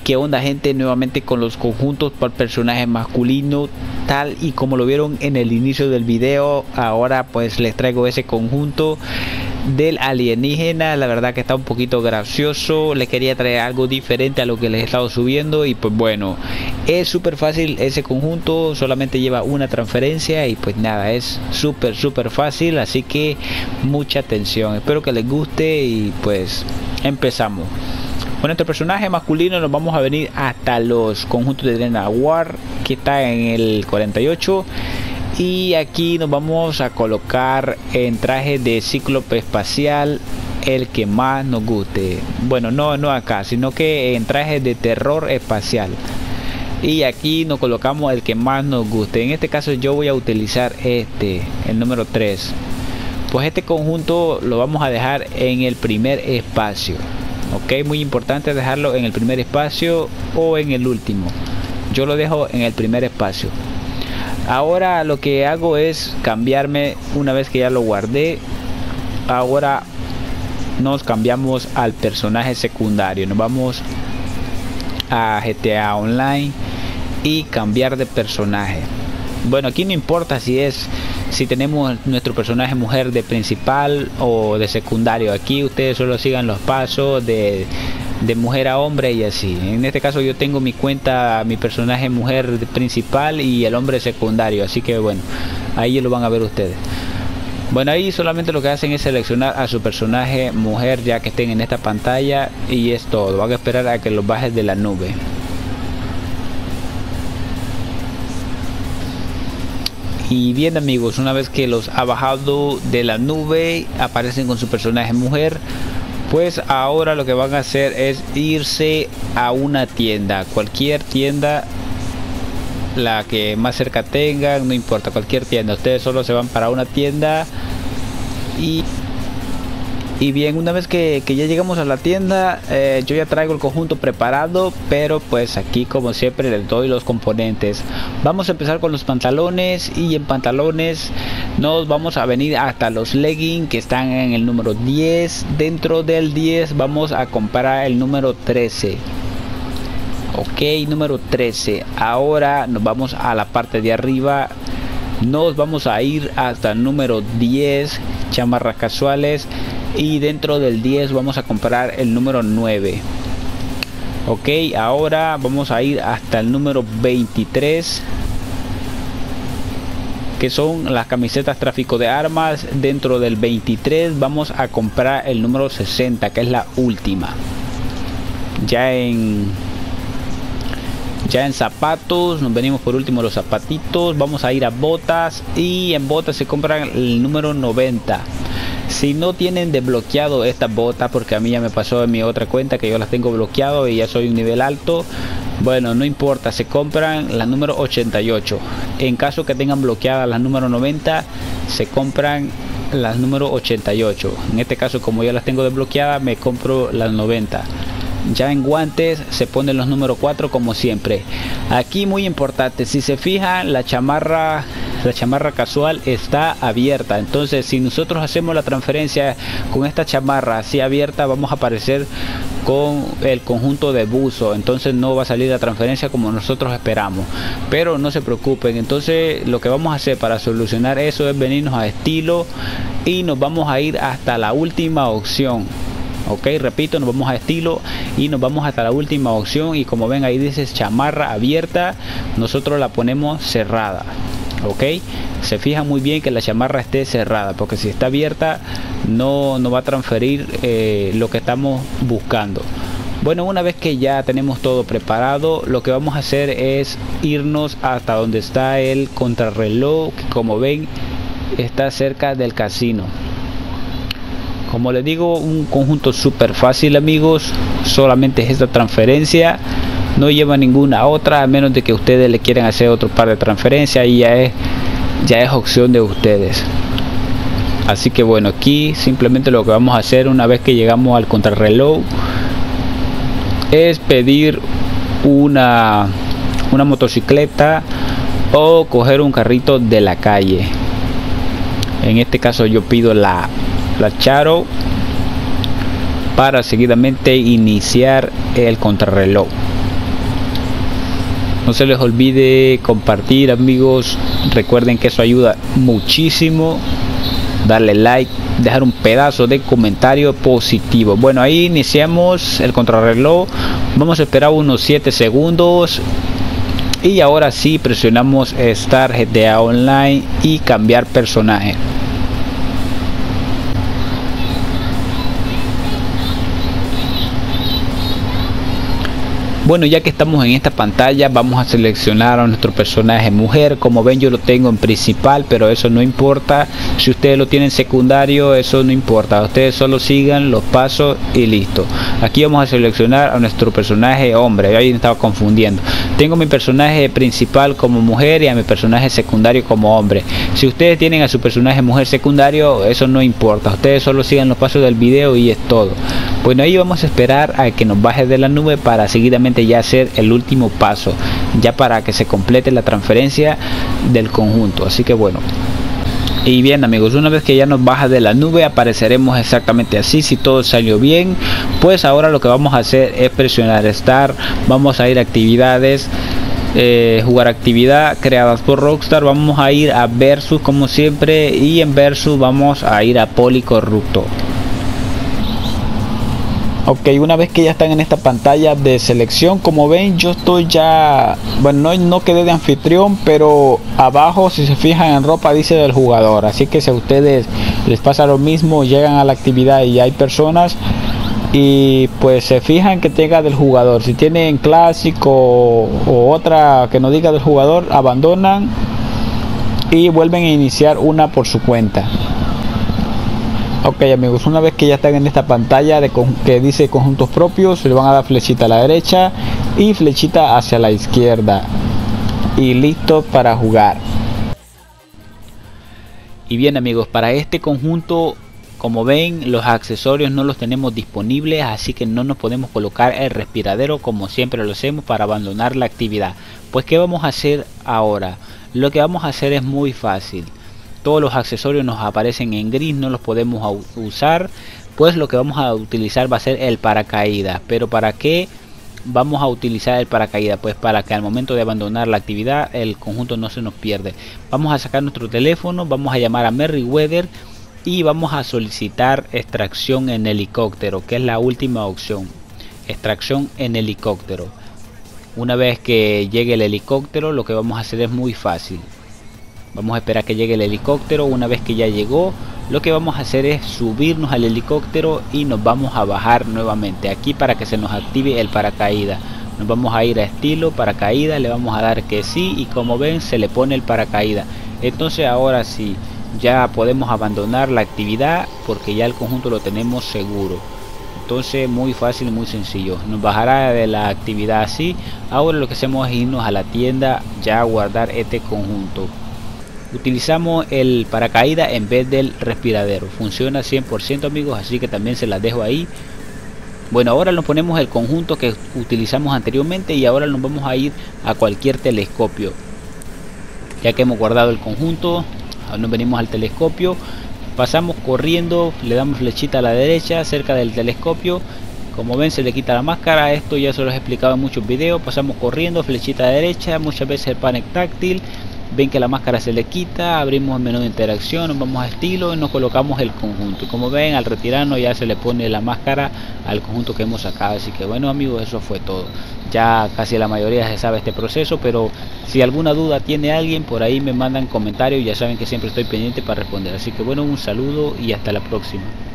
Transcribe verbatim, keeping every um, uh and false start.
qué onda, gente, nuevamente con los conjuntos por personaje masculino, tal y como lo vieron en el inicio del video. Ahora pues les traigo ese conjunto del alienígena. La verdad que está un poquito gracioso, les quería traer algo diferente a lo que les he estado subiendo. Y pues bueno, es súper fácil ese conjunto, solamente lleva una transferencia y pues nada, es súper súper fácil, así que mucha atención, espero que les guste y pues empezamos. Con nuestro personaje masculino nos vamos a venir hasta los conjuntos de Drena War, que está en el cuarenta y ocho. Y aquí nos vamos a colocar en traje de cíclope espacial, el que más nos guste. Bueno, no, no acá, sino que en traje de terror espacial. Y aquí nos colocamos el que más nos guste. En este caso yo voy a utilizar este, el número tres. Pues este conjunto lo vamos a dejar en el primer espacio. Ok, muy importante dejarlo en el primer espacio o en el último. Yo lo dejo en el primer espacio. Ahora lo que hago es cambiarme una vez que ya lo guardé. Ahora nos cambiamos al personaje secundario. Nos vamos a G T A Online y cambiar de personaje. Bueno, aquí no importa si es si tenemos nuestro personaje mujer de principal o de secundario. Aquí ustedes solo sigan los pasos de, de mujer a hombre y así. En este caso yo tengo mi cuenta, mi personaje mujer principal y el hombre secundario, así que bueno, ahí lo van a ver ustedes. Bueno, ahí solamente lo que hacen es seleccionar a su personaje mujer ya que estén en esta pantalla y es todo. Van a esperar a que los bajes de la nube. Y bien amigos, una vez que los ha bajado de la nube, aparecen con su personaje mujer, pues ahora lo que van a hacer es irse a una tienda, cualquier tienda, la que más cerca tengan, no importa, cualquier tienda. Ustedes solo se van para una tienda y y bien, una vez que, que ya llegamos a la tienda, eh, yo ya traigo el conjunto preparado, pero pues aquí como siempre les doy los componentes. Vamos a empezar con los pantalones, y en pantalones nos vamos a venir hasta los leggings que están en el número diez. Dentro del diez vamos a comprar el número trece. Ok, número trece. Ahora nos vamos a la parte de arriba. Nos vamos a ir hasta el número diez, chamarras casuales. Y dentro del diez vamos a comprar el número nueve. Ok, ahora vamos a ir hasta el número veintitrés, que son las camisetas tráfico de armas. Dentro del veintitrés vamos a comprar el número sesenta, que es la última. Ya en ya en zapatos nos venimos por último los zapatitos. Vamos a ir a botas, y en botas se compran el número noventa. Si no tienen desbloqueado esta bota, porque a mí ya me pasó en mi otra cuenta que yo las tengo bloqueado y ya soy un nivel alto, bueno, no importa, se compran la número ochenta y ocho. En caso que tengan bloqueadas las número noventa, se compran las número ochenta y ocho. En este caso, como ya las tengo desbloqueadas, me compro las noventa. Ya en guantes se ponen los número cuatro como siempre. Aquí muy importante, si se fijan, la chamarra la chamarra casual está abierta. Entonces si nosotros hacemos la transferencia con esta chamarra así abierta, vamos a aparecer con el conjunto de buzo. Entonces no va a salir la transferencia como nosotros esperamos, pero no se preocupen. Entonces lo que vamos a hacer para solucionar eso es venirnos a estilo y nos vamos a ir hasta la última opción. Ok, repito, nos vamos a estilo y nos vamos hasta la última opción, y como ven ahí dice chamarra abierta, nosotros la ponemos cerrada. Ok, se fija muy bien que la chamarra esté cerrada, porque si está abierta no, no va a transferir eh, lo que estamos buscando. Bueno, una vez que ya tenemos todo preparado, lo que vamos a hacer es irnos hasta donde está el contrarreloj, que como ven está cerca del casino. Como les digo, un conjunto súper fácil amigos, solamente es esta transferencia, no lleva ninguna otra, a menos de que ustedes le quieran hacer otro par de transferencias, y ya es, ya es opción de ustedes. Así que bueno, aquí simplemente lo que vamos a hacer una vez que llegamos al contrarreloj es pedir una, una motocicleta o coger un carrito de la calle. En este caso yo pido la la Charo para seguidamente iniciar el contrarreloj. No se les olvide compartir, amigos, recuerden que eso ayuda muchísimo. Darle like, dejar un pedazo de comentario positivo. Bueno, ahí iniciamos el contrarreloj, vamos a esperar unos siete segundos y ahora sí presionamos Start G T A Online y cambiar personaje. Bueno, ya que estamos en esta pantalla, vamos a seleccionar a nuestro personaje mujer. Como ven, yo lo tengo en principal, pero eso no importa. Si ustedes lo tienen secundario, eso no importa. Ustedes solo sigan los pasos y listo. Aquí vamos a seleccionar a nuestro personaje hombre. Ahí me estaba confundiendo. Tengo mi personaje principal como mujer y a mi personaje secundario como hombre. Si ustedes tienen a su personaje mujer secundario, eso no importa. Ustedes solo sigan los pasos del video y es todo. Bueno, ahí vamos a esperar a que nos baje de la nube para seguidamente ya hacer el último paso, ya para que se complete la transferencia del conjunto. Así que bueno, y bien amigos, una vez que ya nos baja de la nube, apareceremos exactamente así. Si todo salió bien, pues ahora lo que vamos a hacer es presionar Start. Vamos a ir a actividades, eh, jugar actividad creadas por Rockstar. Vamos a ir a Versus como siempre, y en Versus vamos a ir a Policorrupto. Ok, una vez que ya están en esta pantalla de selección, como ven, yo estoy ya, bueno, no, no quedé de anfitrión, pero abajo, si se fijan en ropa, dice del jugador. Así que si a ustedes les pasa lo mismo, llegan a la actividad y hay personas y pues se fijan que tenga del jugador. Si tienen clásico o otra que no diga del jugador, abandonan y vuelven a iniciar una por su cuenta. Ok amigos, una vez que ya están en esta pantalla de que dice conjuntos propios, le van a dar flechita a la derecha y flechita hacia la izquierda y listo para jugar. Y bien amigos, para este conjunto, como ven, los accesorios no los tenemos disponibles, así que no nos podemos colocar el respiradero como siempre lo hacemos para abandonar la actividad. Pues ¿qué vamos a hacer ahora? Lo que vamos a hacer es muy fácil. Todos los accesorios nos aparecen en gris, no los podemos usar, pues lo que vamos a utilizar va a ser el paracaídas. Pero ¿para qué vamos a utilizar el paracaídas? Pues para que al momento de abandonar la actividad el conjunto no se nos pierde. Vamos a sacar nuestro teléfono, vamos a llamar a Merryweather y vamos a solicitar extracción en helicóptero, que es la última opción, extracción en helicóptero. Una vez que llegue el helicóptero, lo que vamos a hacer es muy fácil. Vamos a esperar que llegue el helicóptero. Una vez que ya llegó, lo que vamos a hacer es subirnos al helicóptero y nos vamos a bajar nuevamente aquí para que se nos active el paracaídas. Nos vamos a ir a estilo paracaídas, le vamos a dar que sí y como ven se le pone el paracaídas. Entonces ahora sí, ya podemos abandonar la actividad porque ya el conjunto lo tenemos seguro. Entonces muy fácil, muy sencillo. Nos bajará de la actividad así. Ahora lo que hacemos es irnos a la tienda ya a guardar este conjunto. Utilizamos el paracaídas en vez del respiradero. Funciona cien por ciento amigos, así que también se las dejo ahí. Bueno, ahora nos ponemos el conjunto que utilizamos anteriormente y ahora nos vamos a ir a cualquier telescopio. Ya que hemos guardado el conjunto, ahora nos venimos al telescopio, pasamos corriendo, le damos flechita a la derecha cerca del telescopio. Como ven se le quita la máscara, esto ya se los he explicado en muchos videos. Pasamos corriendo, flechita a la derecha, muchas veces el panel táctil. Ven que la máscara se le quita, abrimos el menú de interacción, nos vamos a estilo y nos colocamos el conjunto. Como ven, al retirarnos ya se le pone la máscara al conjunto que hemos sacado. Así que bueno amigos, eso fue todo. Ya casi la mayoría se sabe este proceso, pero si alguna duda tiene alguien, por ahí me mandan comentarios. Ya saben que siempre estoy pendiente para responder. Así que bueno, un saludo y hasta la próxima.